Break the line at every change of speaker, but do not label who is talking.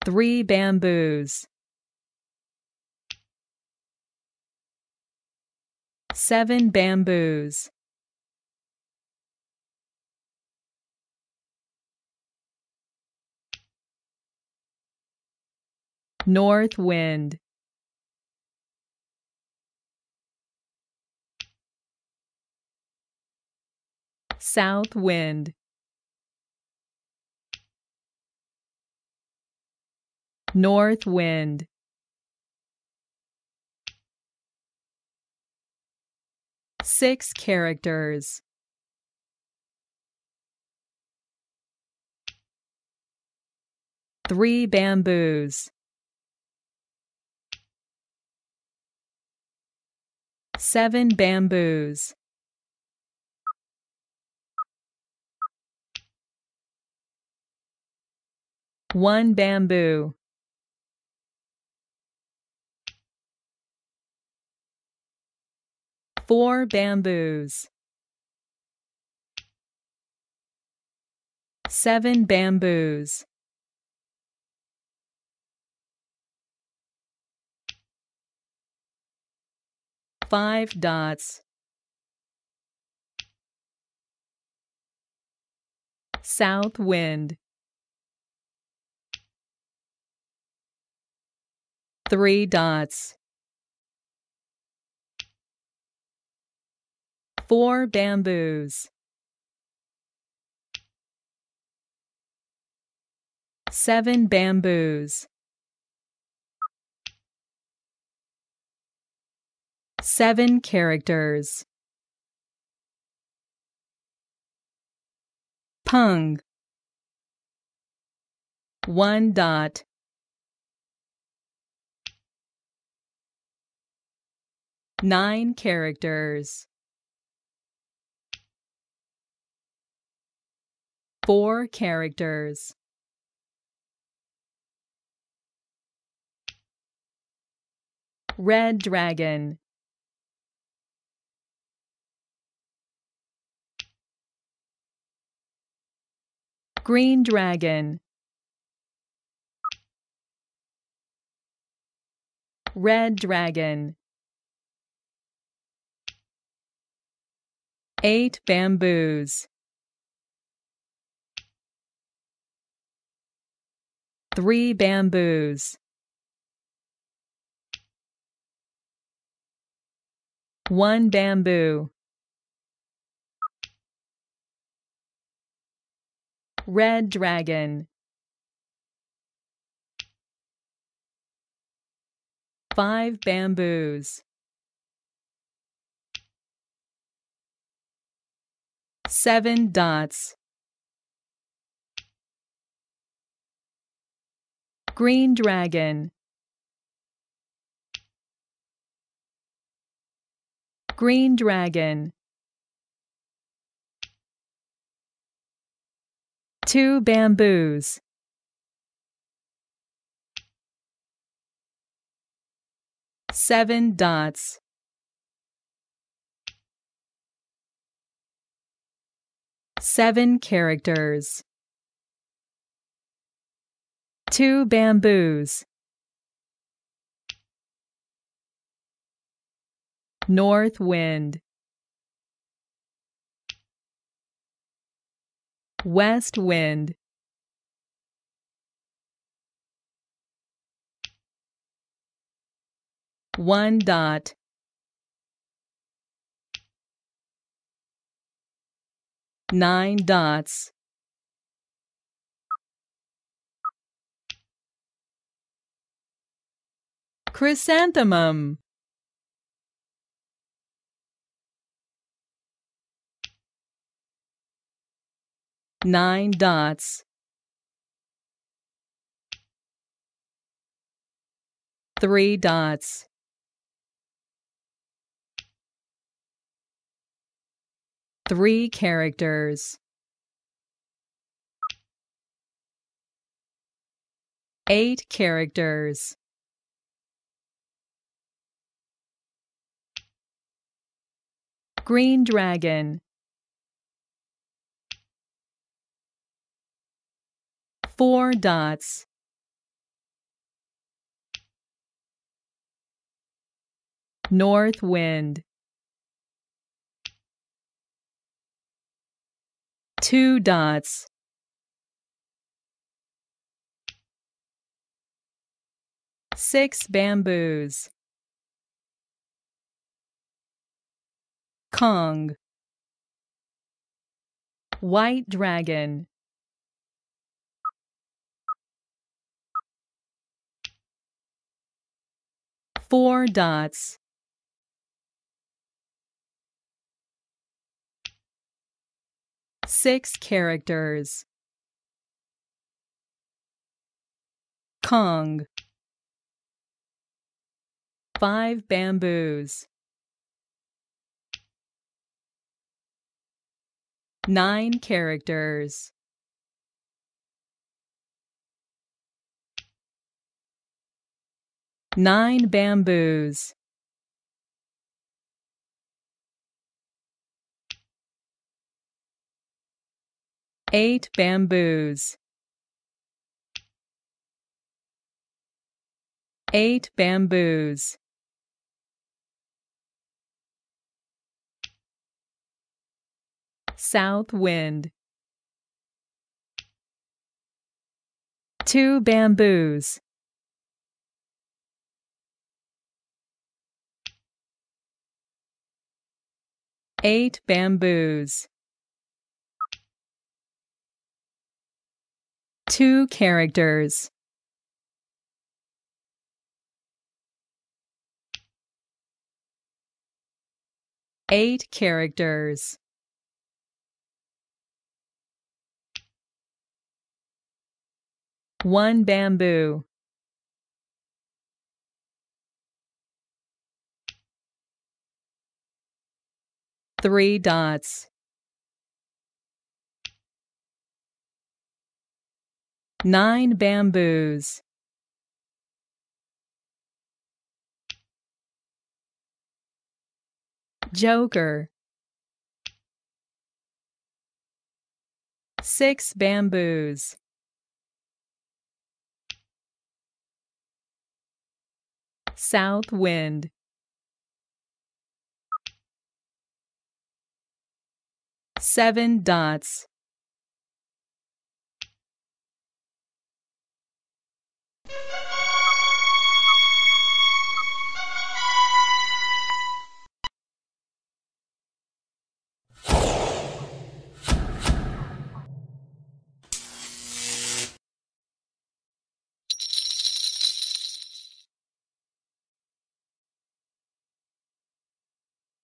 3 bamboos. 7 bamboos. North wind. South wind. North wind. Six characters. Three bamboos. 7 bamboos. 1 bamboo. 4 bamboos. 7 bamboos. 5 dots. South wind. 3 dots. 4 bamboos. 7 bamboos. 7 characters. Pung. 1 dot. 9 characters. 4 characters. Red dragon. Green dragon. Red dragon. 8 bamboos. 3 bamboos. 1 bamboo. Red dragon. 5 bamboos. 7 dots. Green dragon. Green dragon. 2 bamboos. 7 dots. 7 characters. 2 bamboos. North wind. West wind. One dot. Nine dots. Chrysanthemum. Nine dots. 3 dots. 3 characters. 8 characters. Green dragon. 4 dots. north wind. 2 dots. 6 bamboos. Kong. White dragon. 4 dots. 6 characters. Kong. 5 bamboos. 9 characters. Nine bamboos. 8 bamboos. 8 bamboos. South wind. 2 bamboos. 8 bamboos. 2 characters. Eight characters. One bamboo. Three dots. 9 bamboos. Joker. 6 bamboos. South wind. 7 dots.